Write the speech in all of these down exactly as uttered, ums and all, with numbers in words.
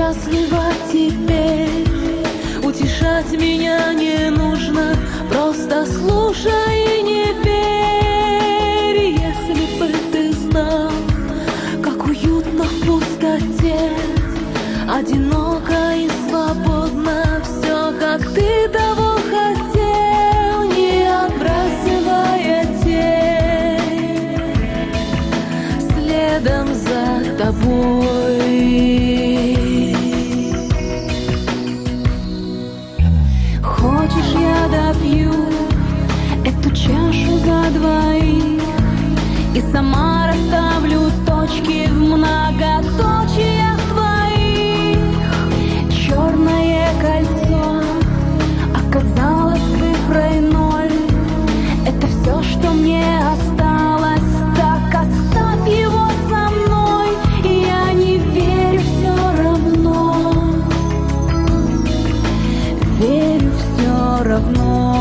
счастлива теперь. Утешать меня не нужно, просто слушай и не верь. Если бы ты знал, как уютно в пустоте, одиноко и свободно, все, как ты того хотел, не отбрасывая тень, следом за тобой. Хочешь, я допью эту чашу за двоих и сама расставлю точки в многоточиях твоих. Черное кольцо оказалось цифрой ноль. Это все, что мне осталось. Так оставь его со мной, я не верю все равно. Верю все равно.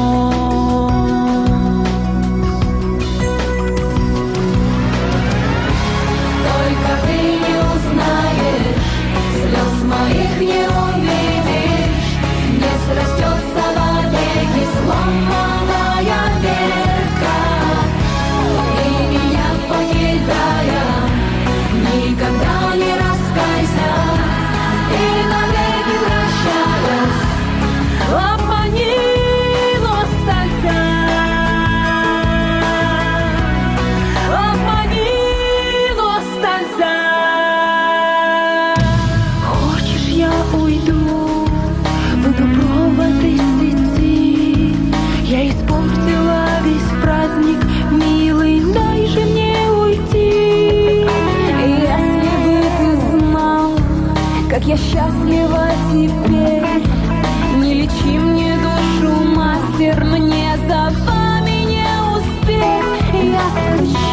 Моих не увидишь, не срастется в веки сломанная ветка. И меня покидая, никогда не раскайся, и навеки прощаясь, обмани, но останься. Обмани, но останься. Уйду, выйду провод из сети. Я испортила весь праздник, милый, дай же мне уйти. Если бы ты знал, как я счастлива теперь, не лечи мне душу, мастер, мне за вами не успеть. Я скучаю.